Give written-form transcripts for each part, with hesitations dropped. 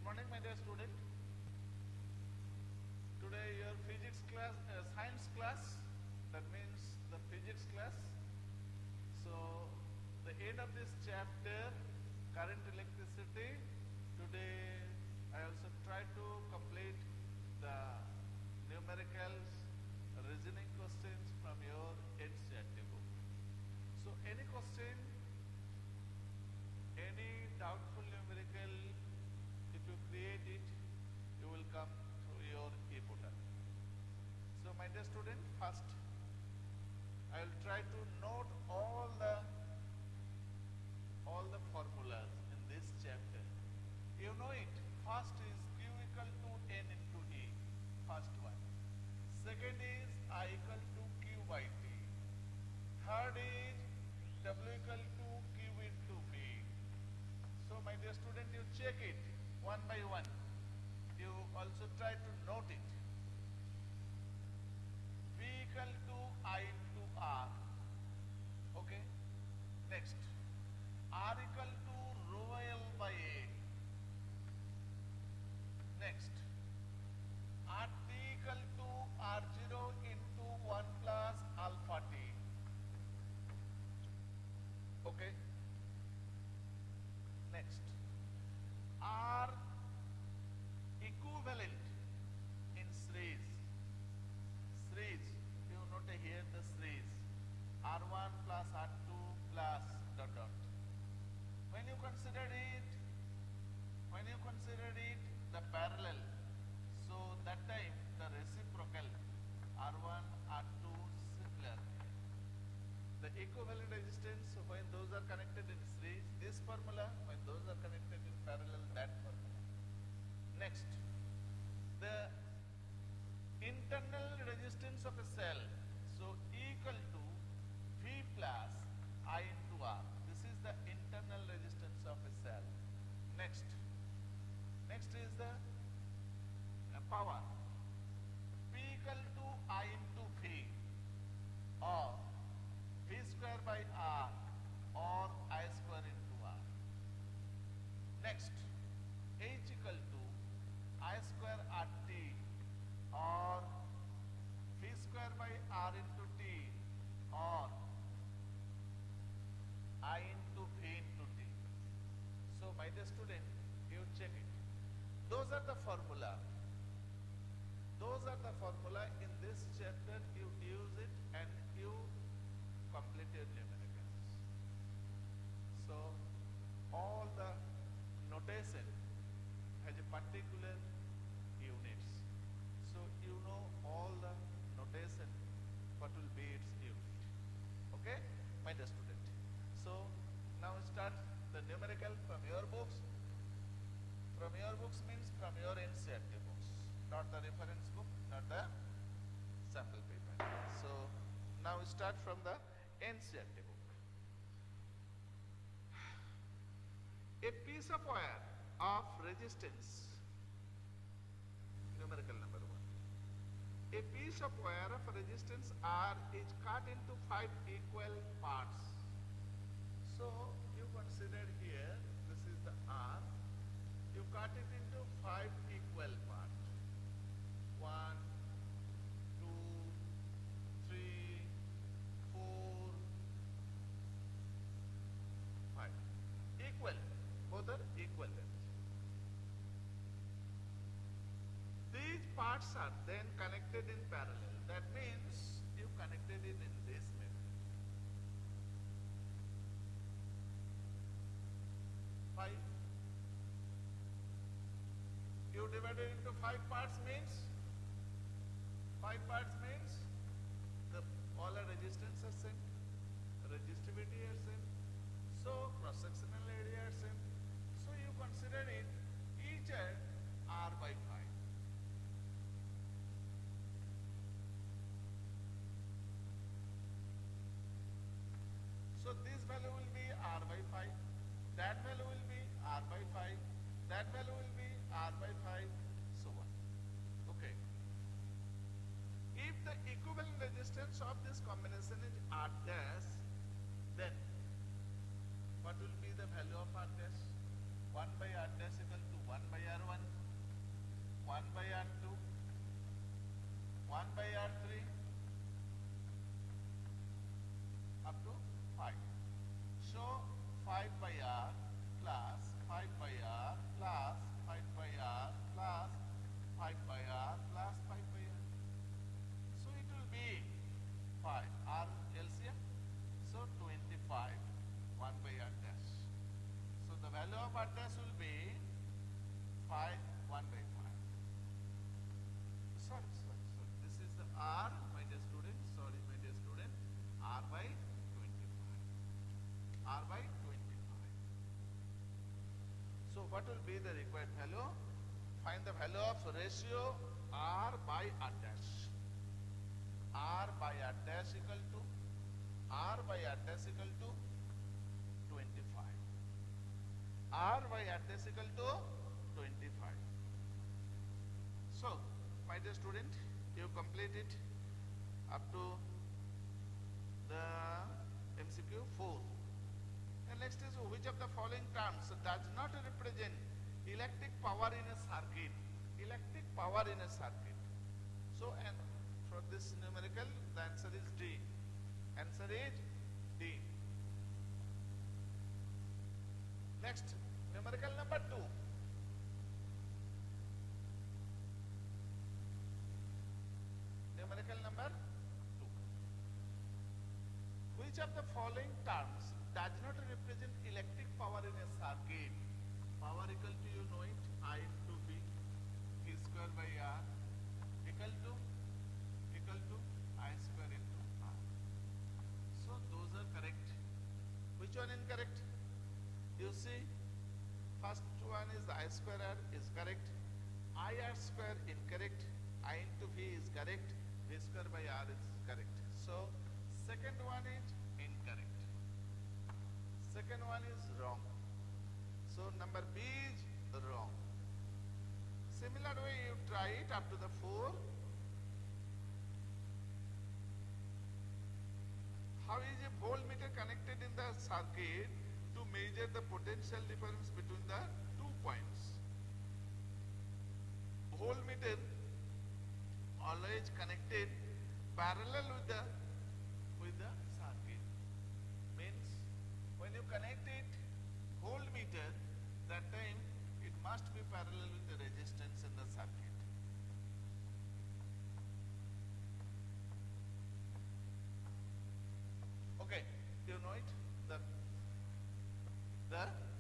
morning, my dear student. Today your physics class, science class, that means the physics class. So the end of this chapter, current electricity. Today I also try to complete the numericals, reasoning questions from your NCERT book. So any question, any doubtful numerical, if you create it, you will come through your e-portal. So my dear student, first I will try to note all the formulas in this chapter. You know it. First is Q equal to N into E, first one. Second is I equal to Q by T. Third is W equal to Q into V. So my dear student, you check it one by one. You also try to note it. V equal to I into R. Okay. Next. R equal to rho L by A. Next. RT equal to R0 into 1 plus alpha T. Okay. Next. R equivalent in series. Series, you note here the series. R1 plus R2 plus dot dot. When you consider it, the parallel, so that time the reciprocal R1, R2 similar. The equivalent resistance, when those are connected in series, this formula, when those are connected in parallel, that formula. Next, the internal resistance of a cell, so E equal to V plus I into R. This is the internal resistance of a cell. Next is the power. P equal to I into V, or V square by R, or I square into R. Next, H equal to I square RT, or V square by R into T, or I into V into T. So my dear student, you check it. Those are the formula. In this chapter you use it and you complete your numericals. So all the notation has a particular units. So you know all the notation, what will be its unit. Okay, my dear student. So now start the numerical from your books. From your books means from your NCERT books, not the reference book, not the sample paper. So now start from the NCERT book. A piece of wire of resistance, numerical number 1. A piece of wire of resistance R is cut into 5 equal parts. So you consider here, this is the R, you cut it into 5 equal parts. 1, 2, 3, 4, 5. Equal, both are equal length. These parts are then connected in parallel. That means you connected it in this method. 5. You divided into 5 parts means all the resistance are same, resistivity are same, so cross-sectional area are same. So you consider it each at R by 5. So this value will be R by 5, that value will be R by 5, that value will be R by 5, so on. Okay. If the equivalent resistance of this combination is R dash, then what will be the value of R dash? 1 by r dash equal to 1 by r1, 1 by r2, 1 by r3 up to 5. So 5 by r plus 5 by r plus 5 by r plus 5 by r plus 5 by r. So it will be 5 r LCM. So 25 1 by r dash. So the value of r dash will be 5 1 by 5. Sorry. This is the r, my dear student. Sorry, my dear student. R by 25. R by 25. So what will be the required value? Find the value of ratio r by r dash. R by r dash equal to r by r dash equal to 25. R by r dash equal to 25. So, my dear student, you complete it up to the MCQ 4. And next is, which of the following terms does not represent electric power in a circuit? Electric power in a circuit. So, and for this numerical, the answer is D. Answer is D. Next, numerical number 2. Numerical number 2. Which of the following terms does not represent electric power in a circuit? Power equal to, you know it, I into V, Q square by R equal to I square into R. So those are correct. Which one incorrect? You see, first one is I square R is correct, I R square incorrect, I into V is correct, V square by R is correct. So second one is incorrect. Second one is wrong. So number B is wrong. Similar way you try it up to the 4. How is a voltmeter connected in the circuit to measure the potential difference between the 2 points? Voltmeter always connected parallel with the circuit. Means when you connect it voltmeter, that time it must be parallel with the resistance in the circuit. Okay, you know it. The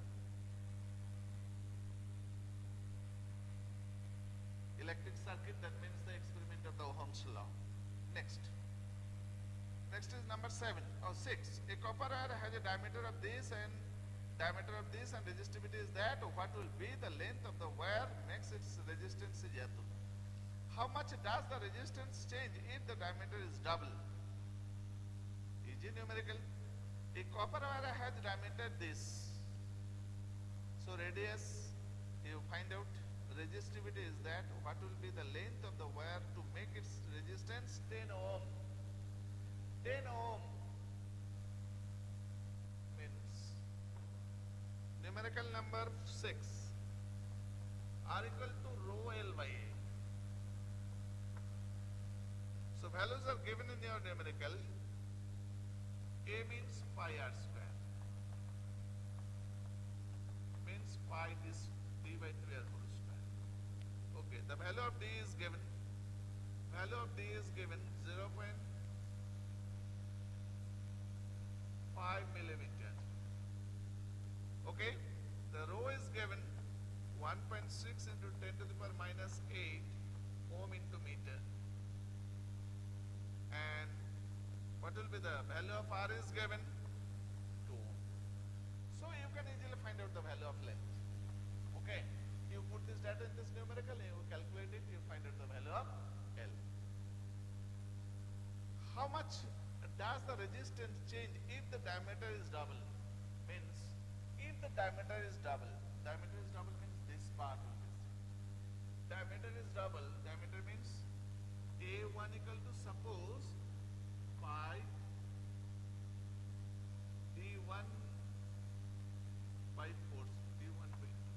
electric circuit, that means the experiment of the Ohm's law. Next is number 6. A copper wire has a diameter of this and resistivity is that. What will be the length of the wire makes its resistance is R2. How much does the resistance change if the diameter is double? Easy numerical. A copper wire has diameter this. So radius, you find out. Resistivity is that. What will be the length of the wire to make its resistance? 10 ohm. 10 ohm means numerical number 6. R equal to rho L by A. So values are given in your numerical. A means pi r square. Means pi this d by 3 r whole square. Okay, the value of d is given. Value of d is given 0.5 millimeter. Okay, the rho is given 1.6 into 10 to the power minus 8 ohm into meter. And what will be the value of R is given? 2 ohm. So you can easily find out the value of length. Okay, you put this data in this numerical, you calculate it, you find out the value of L. How much does the resistance change if the diameter is double? Means if the diameter is double means this part will be same. Diameter is double, diameter means A1 equal to, suppose, pi D1 by 4, D1 by 2.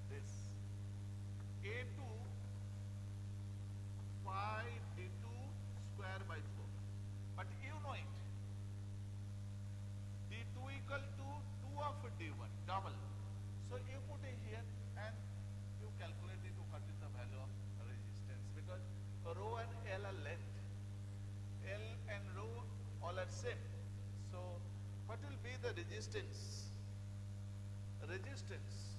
normal. So you put it here and you calculate it what is the value of resistance, because rho and L are length. L and rho all are same. So what will be the resistance? Resistance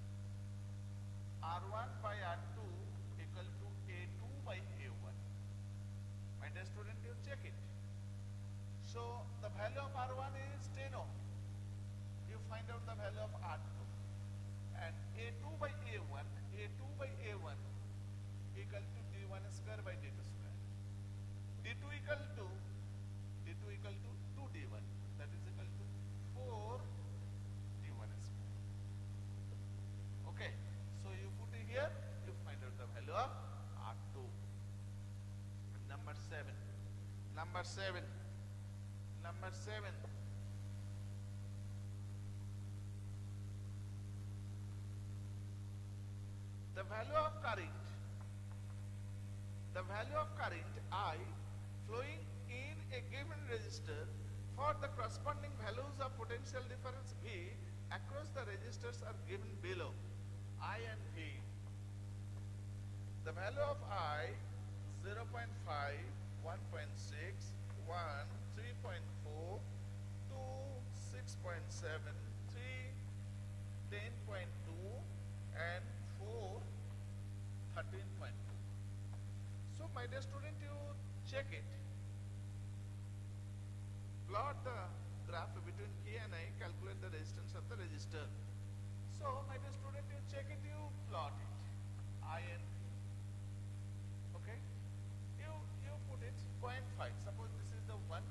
R1 by R2 equal to A2 by A1. My dear student, you check it. So the value of R1 is 10 ohm. You find out the value of R2. And A2 by A1 equal to D1 square by D2 square. D2 equal to 2D1, that is equal to 4 D1 square. Okay, so you put it here, you find out the value of R2. Number 7. The value of current I flowing in a given resistor for the corresponding values of potential difference V across the resistors are given below. I and V. The value of I 0.5, 1.6, 1, 3.4, 2, 6.7, 3, 10.2 and 4, 13.2. So my dear student, you check it. Plot the graph between K and I, calculate the resistance of the resistor. So my dear student, you check it, you plot it. I and V. Okay? You put it 0.5. Suppose this is the 1.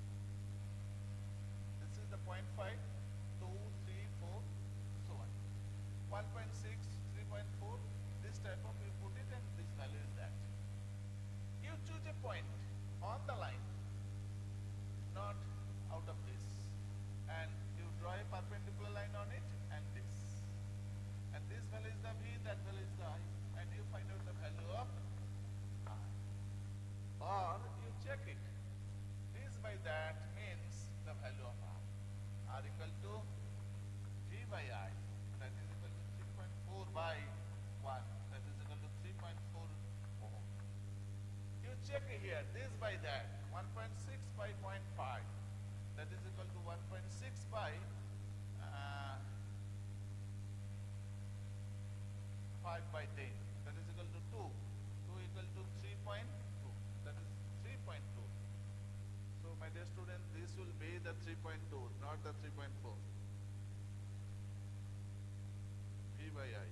This is the 0.5, 2, 3, 4, so on. 1.6, 3.4, this type of you put it and this value is that. You choose a point on the line, not out of this, and you draw a perpendicular line on it and this. And this value is the V, that value is the I, and you find out the value of I. Or you check it. This by that means the value of R. R equal to V by I, that is equal to 3.4 by 1, that is equal to 3.4 ohm. You check here, this by that, 1.6 by 0.5, that is equal to 1.6 by 5 by 10, that is equal to 2. 2 equal to 3.2, that is 3.2. So my dear student, this will be the 3.2, not the 3.4. V by I.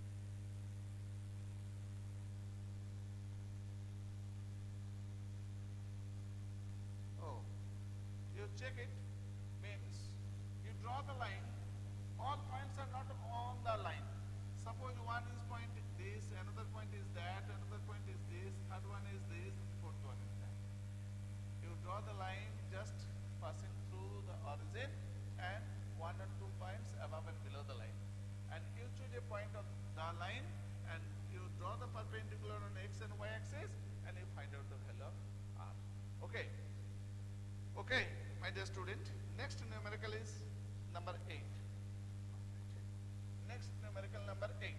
Oh, you check it, means you draw the line, all points are not on the line. Suppose one is point this, another point is that, another point is this, third one is this, fourth one is that. You draw the line just passing through the origin and 1 or 2 points above and below the line. And you choose a point of the line and you draw the perpendicular on x and y axis and you find out the value of R. Okay. Okay, my dear student, next numerical is number 8. Next numerical number 8.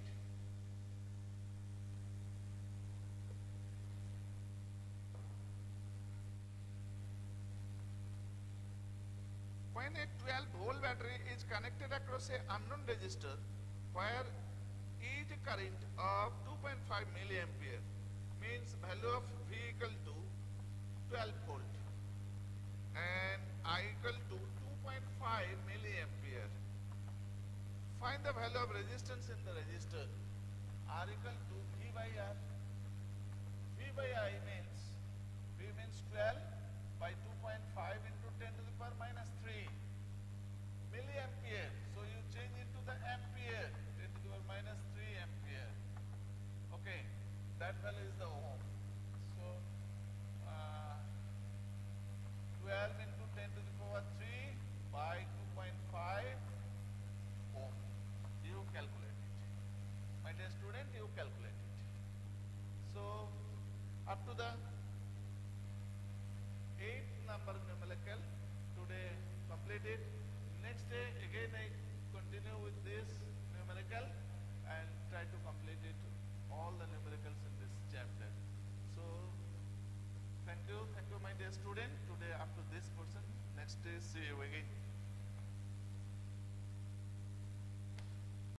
When a 12-volt battery is connected across a unknown resistor where each current of 2.5 milliampere, means value of V equal to 12 volt and I equal to 2.5 milliampere. Find the value of resistance in the resistor. R equal to V by R. V by I means 12 by 2.5 into 10 to the power minus 3 milliampere. So you change into the ampere, 10 to the power minus 3 ampere. Okay, that value is the ohm. So 12 into 10 to the power 3 by 2.5 ohm. You calculate it. My dear student, you calculate it. So up to the 8th number numerical today completed. Next day again I continue with this numerical and try to complete it, all the numericals in this chapter. So thank you my dear student, today up to this portion. Next day see you again.